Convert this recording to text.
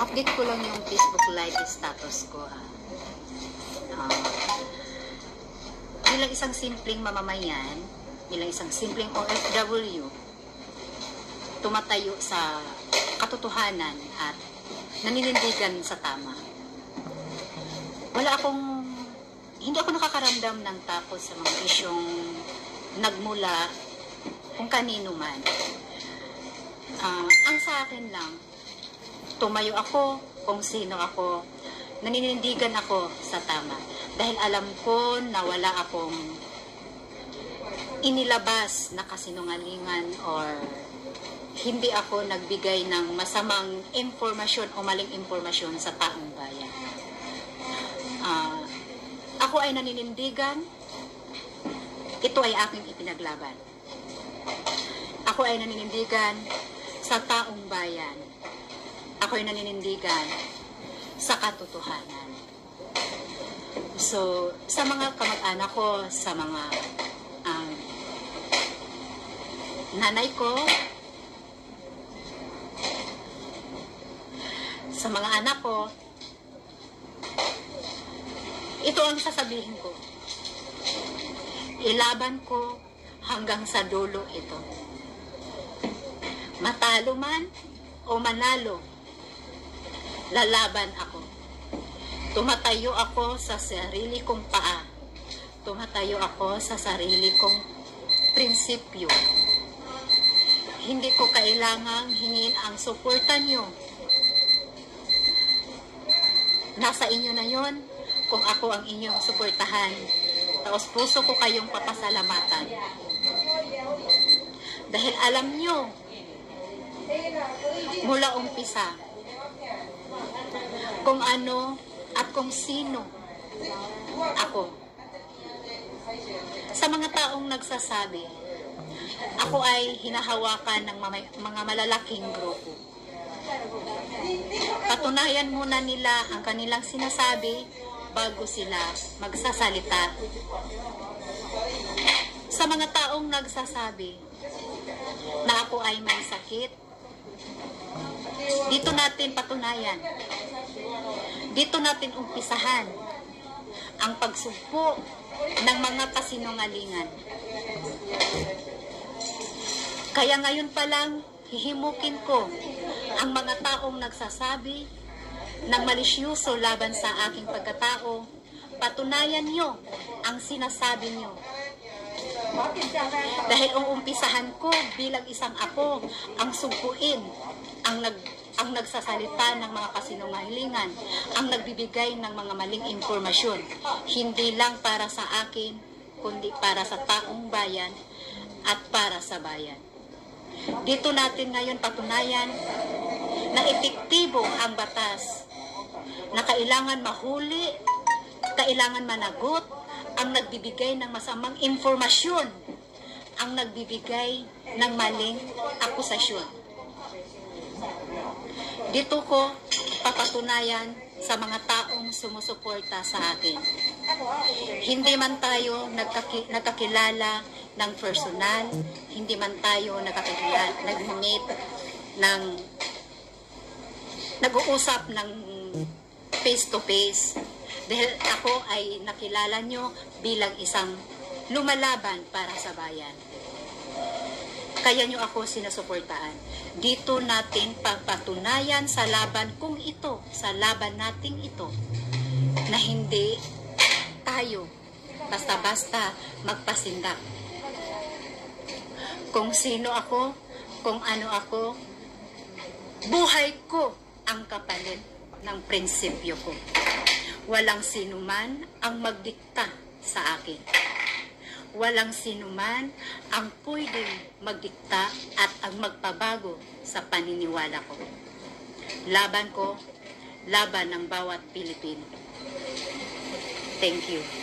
Update ko lang yung Facebook live status ko. Bilang isang simpleng mamamayan, bilang isang simpleng OFW, tumatayo sa katotohanan at naninindigan sa tama. Hindi ako nakakaramdam ng takot sa mga isyong nagmula kung kanino man. Ang sa akin lang, tumayo ako kung sino ako, naninindigan ako sa tama. Dahil alam ko na wala akong inilabas na kasinungalingan or hindi ako nagbigay ng masamang impormasyon o maling impormasyon sa taong bayan. Ako ay naninindigan, ito ay aking ipinaglaban. Ako ay naninindigan sa taong bayan. Ako ay naninindigan sa katotohanan. So, sa mga kamag-anak ko, sa mga nanay ko, sa mga anak ko, ito ang sasabihin ko. Ilaban ko hanggang sa dulo ito. Matalo man o manalo, lalaban ako. Tumatayo ako sa sarili kong paa. Tumatayo ako sa sarili kong prinsipyo. Hindi ko kailangang hingin ang suporta nyo. Nasa inyo na yon kung ako ang inyong suportahan. Taos puso ko kayong papasalamatan. Dahil alam nyo, mula umpisa, kung ano at kung sino ako. Sa mga taong nagsasabi, ako ay hinahawakan ng mga malalaking grupo. Patunayan muna nila ang kanilang sinasabi bago sila magsasalita. Sa mga taong nagsasabi na ako ay may sakit, dito natin patunayan. Dito natin umpisahan ang pagsugpo ng mga kasinungalingan. Kaya ngayon pa lang, hihimukin ko ang mga taong nagsasabi ng malisyuso laban sa aking pagkatao. Patunayan nyo ang sinasabi nyo. Dahil umpisahan ko bilang isang apo ang sugpuin, ang nagsasalita ng mga kasinungalingan, ang nagbibigay ng mga maling impormasyon, hindi lang para sa akin, kundi para sa taong bayan at para sa bayan. Dito natin ngayon patunayan na epektibo ang batas, na kailangan mahuli, kailangan managot ang nagbibigay ng masamang informasyon, ang nagbibigay ng maling akusasyon. Dito ko papatunayan sa mga taong sumusuporta sa akin. Hindi man tayo nagkakilala ng personal, hindi man tayo nag-meet ng nag-uusap ng face to face. Dahil ako ay nakilala nyo bilang isang lumalaban para sa bayan. Kaya nyo ako sinusuportaan. Dito natin papatunayan sa laban kung ito, sa laban nating ito, na hindi tayo basta-basta magpasindak. Kung sino ako, kung ano ako, buhay ko ang kapalit ng prinsipyo ko. Walang sinuman ang magdikta sa akin. Walang sinuman ang pwedeng magdikta at ang magpabago sa paniniwala ko. Laban ko, laban ng bawat Pilipino. Thank you.